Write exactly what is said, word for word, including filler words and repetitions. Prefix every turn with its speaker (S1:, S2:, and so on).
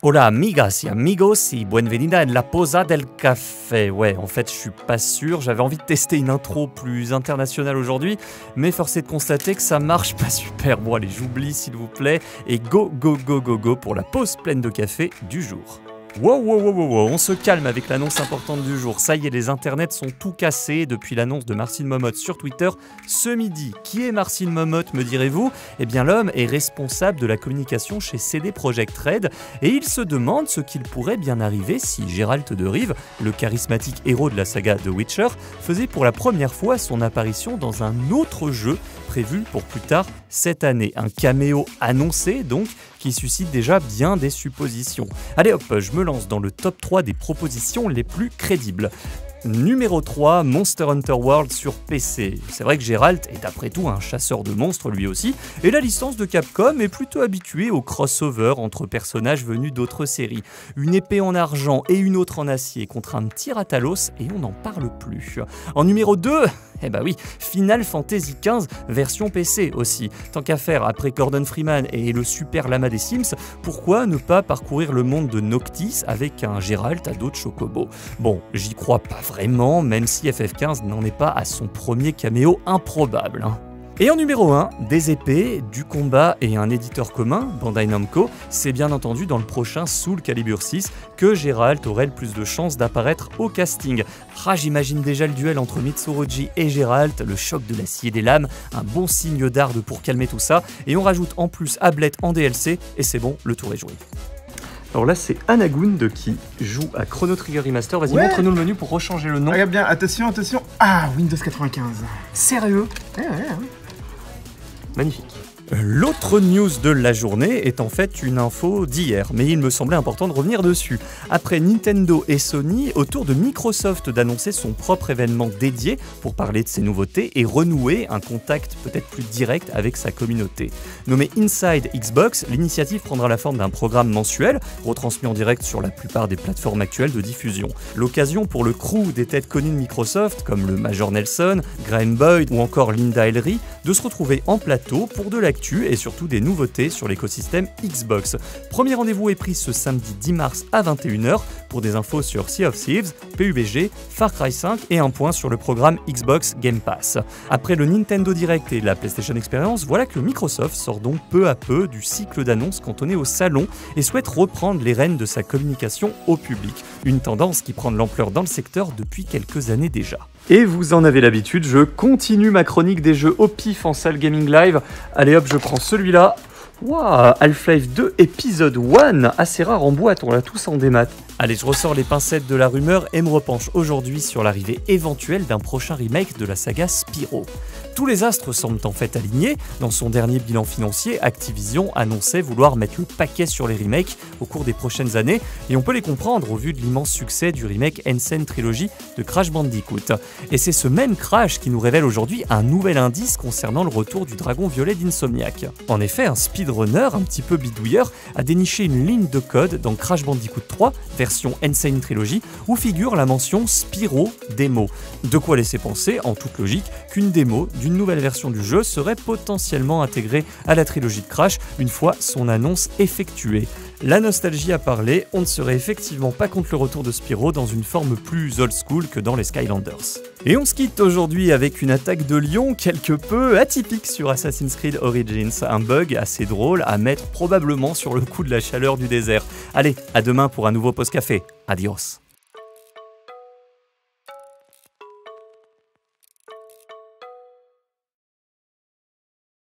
S1: Hola amigas y amigos y bienvenida en la posa del café. Ouais, en fait, je suis pas sûr. J'avais envie de tester une intro plus internationale aujourd'hui, mais force est de constater que ça marche pas super. Bon, allez, j'oublie s'il vous plaît. Et go, go, go, go, go pour la pause pleine de café du jour. Wow, wow, wow, wow, wow, on se calme avec l'annonce importante du jour. Ça y est, les internets sont tout cassés depuis l'annonce de Marcin Momoth sur Twitter ce midi. Qui est Marcin Momoth, me direz-vous ? Eh bien, l'homme est responsable de la communication chez C D Projekt Red et il se demande ce qu'il pourrait bien arriver si Geralt de Rive, le charismatique héros de la saga The Witcher, faisait pour la première fois son apparition dans un autre jeu prévu pour plus tard cette année. Un caméo annoncé donc qui suscite déjà bien des suppositions. Allez hop, je me lance dans le top trois des propositions les plus crédibles. Numéro trois, Monster Hunter World sur P C. C'est vrai que Geralt est après tout un chasseur de monstres lui aussi, et la licence de Capcom est plutôt habituée au crossover entre personnages venus d'autres séries. Une épée en argent et une autre en acier contre un petit Rathalos, et on n'en parle plus. En numéro deux, eh bah oui, Final Fantasy quinze version P C aussi. Tant qu'à faire, après Gordon Freeman et le super lama des Sims, pourquoi ne pas parcourir le monde de Noctis avec un Geralt à dos de chocobo ? Bon, j'y crois pas vraiment, même si F F quinze n'en est pas à son premier caméo improbable. Hein. Et en numéro un, des épées, du combat et un éditeur commun, Bandai Namco, c'est bien entendu dans le prochain Soul Calibur six que Geralt aurait le plus de chances d'apparaître au casting. Ah, j'imagine déjà le duel entre Mitsurugi et Geralt, le choc de l'acier et des lames, un bon signe d'Arde pour calmer tout ça, et on rajoute en plus Ablette en D L C, et c'est bon, le tour est joué. Alors là, c'est Anagund qui joue à Chrono Trigger Remaster. Vas-y, ouais. Montre-nous le menu pour rechanger le nom.
S2: Regarde bien, attention, attention. Ah, Windows quatre-vingt-quinze.
S1: Sérieux ?
S2: Ouais, ouais, ouais.
S1: Magnifique. L'autre news de la journée est en fait une info d'hier, mais il me semblait important de revenir dessus. Après Nintendo et Sony, au tour de Microsoft d'annoncer son propre événement dédié pour parler de ses nouveautés et renouer un contact peut-être plus direct avec sa communauté. Nommé Inside Xbox, l'initiative prendra la forme d'un programme mensuel, retransmis en direct sur la plupart des plateformes actuelles de diffusion. L'occasion pour le crew des têtes connues de Microsoft, comme le Major Nelson, Graham Boyd ou encore Linda Ellery, de se retrouver en plateau pour de l'actu et surtout des nouveautés sur l'écosystème Xbox. Premier rendez-vous est pris ce samedi dix mars à vingt et une heures pour des infos sur Sea of Thieves, P U B G, Far Cry cinq et un point sur le programme Xbox Game Pass. Après le Nintendo Direct et la PlayStation Experience, voilà que Microsoft sort donc peu à peu du cycle d'annonces cantonné au salon et souhaite reprendre les rênes de sa communication au public. Une tendance qui prend de l'ampleur dans le secteur depuis quelques années déjà. Et vous en avez l'habitude, je continue ma chronique des jeux au pif en salle gaming live. Allez hop, je prends celui-là. Waouh, Half-Life deux épisode un, assez rare en boîte, on l'a tous en démat. Allez, je ressors les pincettes de la rumeur et me repenche aujourd'hui sur l'arrivée éventuelle d'un prochain remake de la saga Spyro. Tous les astres semblent en fait alignés. Dans son dernier bilan financier, Activision annonçait vouloir mettre le paquet sur les remakes au cours des prochaines années, et on peut les comprendre au vu de l'immense succès du remake N-Sen Trilogy de Crash Bandicoot. Et c'est ce même Crash qui nous révèle aujourd'hui un nouvel indice concernant le retour du dragon violet d'Insomniac. En effet, un speedrunner un petit peu bidouilleur a déniché une ligne de code dans Crash Bandicoot trois, version N-Sen Trilogy, où figure la mention Spyro démo. De quoi laisser penser, en toute logique, qu'une démo d'une nouvelle version du jeu serait potentiellement intégrée à la trilogie de Crash une fois son annonce effectuée. La nostalgie a parlé, on ne serait effectivement pas contre le retour de Spyro dans une forme plus old school que dans les Skylanders. Et on se quitte aujourd'hui avec une attaque de lion quelque peu atypique sur Assassin's Creed Origins, un bug assez drôle à mettre probablement sur le coup de la chaleur du désert. Allez, à demain pour un nouveau Post Café. Adios.